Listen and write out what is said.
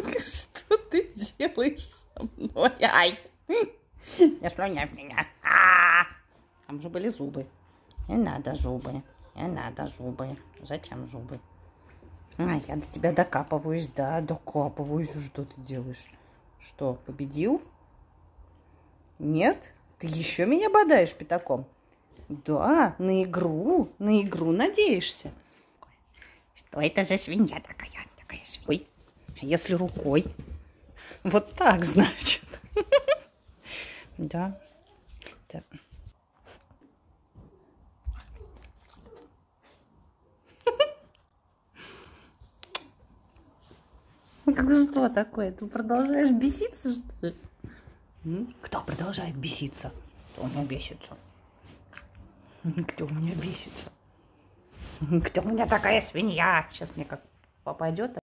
Что ты делаешь со мной? Ай! Я слоняй меня. Там же были зубы. Не надо зубы. Не надо зубы. Зачем зубы? Я до тебя докапываюсь, да, докапываюсь. Что ты делаешь? Что, победил? Нет? Ты еще меня бодаешь пятаком? Да, на игру надеешься. Что это за свинья такая? Такая свинья. Ой, а если рукой? Вот так, значит. Да. Так. Что такое? Ты продолжаешь беситься, что ли? Кто продолжает беситься? Кто у меня бесится? Кто у меня бесится? Кто у меня такая свинья? Сейчас мне как попадет.